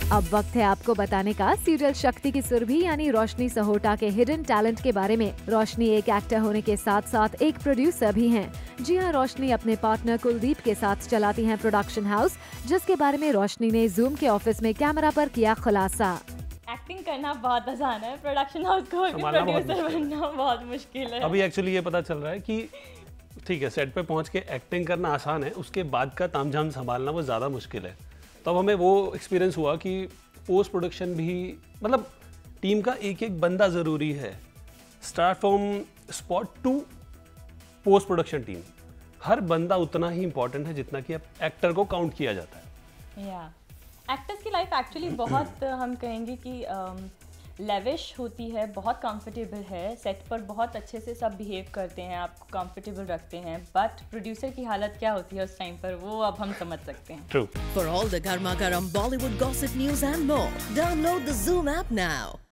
अब वक्त है आपको बताने का सीरियल शक्ति की सुरभि यानी रोशनी सहोटा के हिडन टैलेंट के बारे में। रोशनी एक एक्टर होने के साथ साथ एक प्रोड्यूसर भी हैं। जी हां, रोशनी अपने पार्टनर कुलदीप के साथ चलाती हैं प्रोडक्शन हाउस, जिसके बारे में रोशनी ने जूम के ऑफिस में कैमरा पर किया खुलासा। एक्टिंग करना बहुत आसान है, प्रोडक्शन हाउस को भी प्रोड्यूसर बनना बहुत मुश्किल है। अभी एक्चुअली ये पता चल रहा है कि ठीक है, सेट पे पहुंच के एक्टिंग करना आसान है, उसके बाद का तामझाम संभालना वो ज़्यादा मुश्किल है। तब हमें वो एक्सपीरियंस हुआ कि पोस्ट प्रोडक्शन भी मतलब टीम का एक एक बंदा ज़रूरी है। Start from spot to post production team, हर बंदा उतना ही इम्पोर्टेंट है जितना कि अब एक्टर को काउंट किया जाता है। एक्टर्स की लाइफ एक्चुअली बहुत हम कहेंगे कि लेविश होती है, बहुत कंफर्टेबल है, सेट पर बहुत अच्छे से सब बिहेव करते हैं, आपको कंफर्टेबल रखते हैं, बट प्रोड्यूसर की हालत क्या होती है उस टाइम पर, वो अब हम समझ सकते हैं। True. For all the Garma Garam Bollywood gossip news and more, download the Zoom app now.